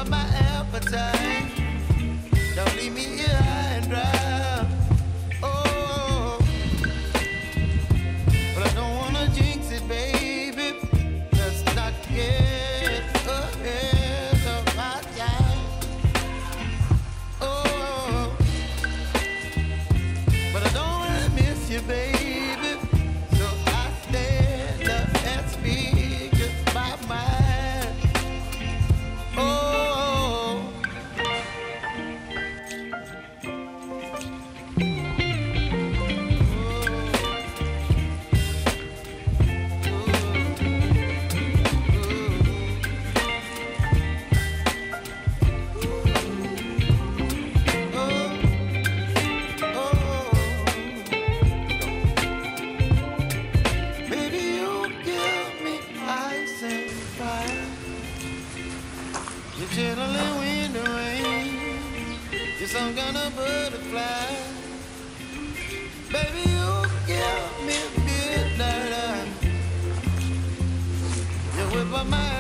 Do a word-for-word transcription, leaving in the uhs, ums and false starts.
up my appetite. Don't leave me here high and dry. Oh, but I don't wanna jinx it, baby. Let's not get ahead of my time. Oh, but I don't wanna miss you, baby. So I stand up and speak just my mind. Oh. Channeling wind and rain, you're some kind of butterfly. Baby, you give me midnight. You whip up my